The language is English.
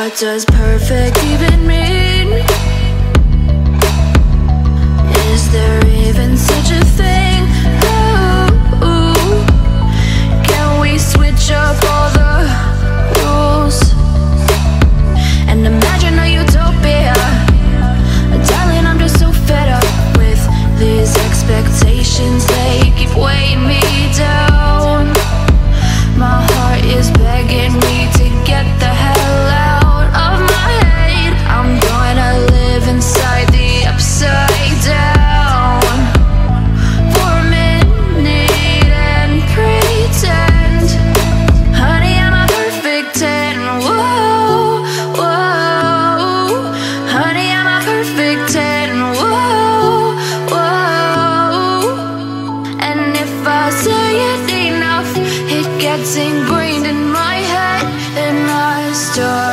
What does perfect even mean? Is there even such a thing? Ooh, can we switch up all the rules and imagine a utopia? Darling, I'm just so fed up with these expectations. They keep weighing me down. My heart is begging me to get the hell out of my head. I'm gonna live inside the upside down for a minute and pretend, honey, I'm a perfect 10. Whoa, whoa, honey, I'm a perfect 10. Whoa, whoa, and if I say it enough, it gets ingrained in my head, and I start